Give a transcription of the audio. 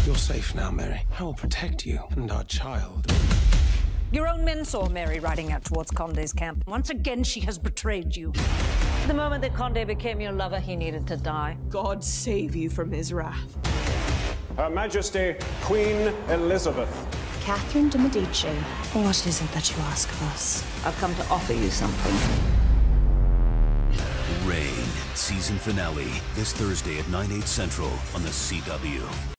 You're safe now, Mary. I will protect you and our child. Your own men saw Mary riding out towards Conde's camp. Once again, she has betrayed you. The moment that Conde became your lover, he needed to die. God save you from his wrath. Her Majesty, Queen Elizabeth. Catherine de Medici. What is it that you ask of us? I've come to offer you something. Reign, season finale, this Thursday at 9/8 Central on the CW.